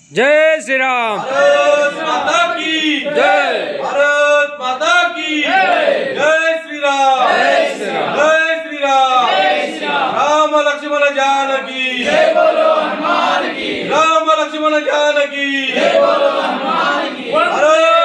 जय श्री राम। भारत माता की जय। भारत माता की जय श्री राम। जय श्री राम। जय श्री राम। जय श्री राम। राम लक्ष्मण जानकी जय बोलो हनुमान की। राम लक्ष्मण जानकी जय बोलो हनुमान की। भारत